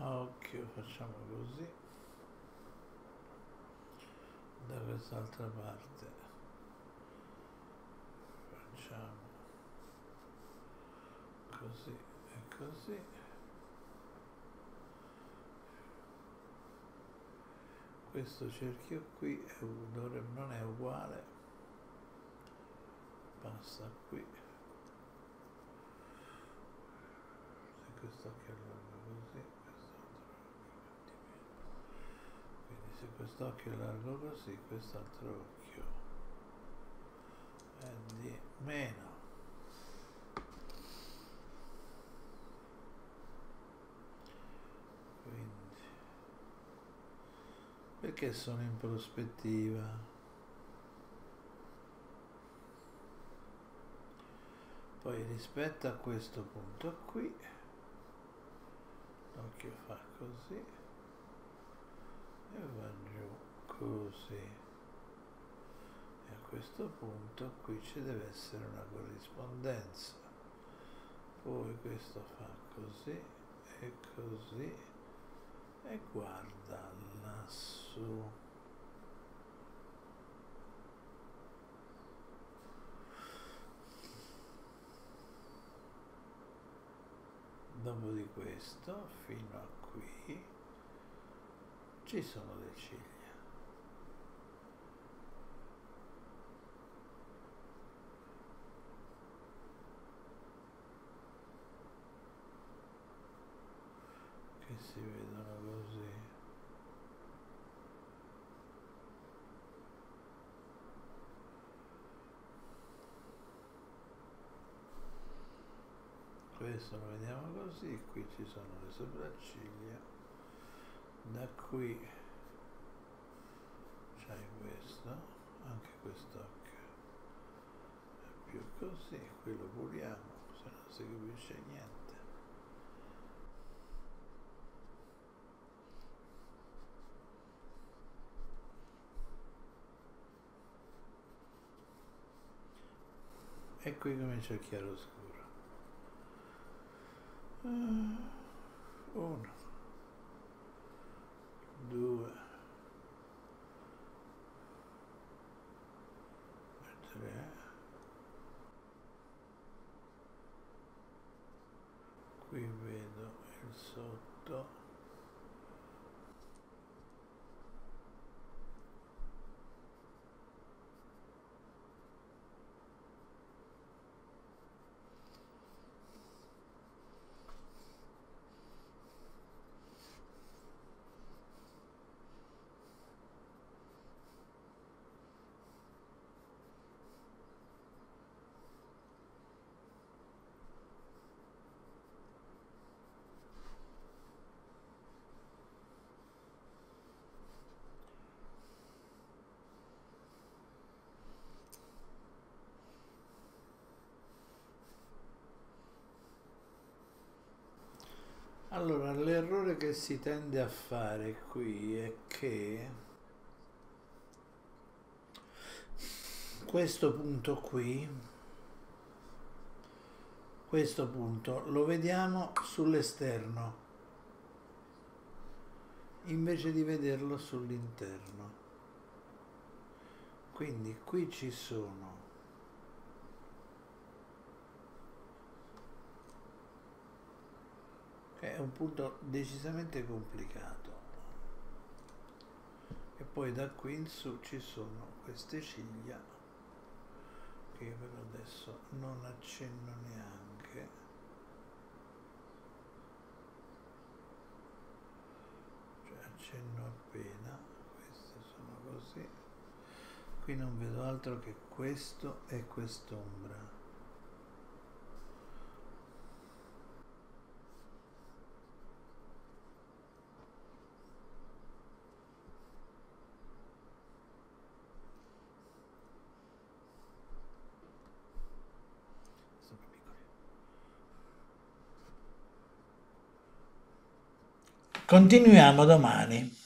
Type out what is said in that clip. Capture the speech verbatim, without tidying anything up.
occhio facciamo così, da quest'altra parte facciamo così e così. Questo cerchio qui è, dovrebbe, non è uguale, passa qui. Se questo occhio è largo così, quindi se questo occhio è largo così, quest'altro occhio è di meno. Perché sono in prospettiva? Poi rispetto a questo punto qui, l'occhio fa così e va giù così. E a questo punto qui ci deve essere una corrispondenza. Poi questo fa così e così e guarda lassù. Dopo di questo, fino a qui, ci sono le ciglia. Che si vedono così. Questo lo vediamo così, qui ci sono le sopracciglia, da qui c'hai questo, anche quest'occhio è più così, qui lo puliamo, se non si capisce niente. E qui comincia il chiaro scuro. Uno, due, tre, qui vedo il sotto, allora l'errore che si tende a fare qui è che questo punto qui, questo punto lo vediamo sull'esterno invece di vederlo sull'interno. Quindi qui ci sono è un punto decisamente complicato e poi da qui in su ci sono queste ciglia che io per adesso non accenno neanche, cioè accenno appena, queste sono così, qui non vedo altro che questo e quest'ombra. Continuiamo domani.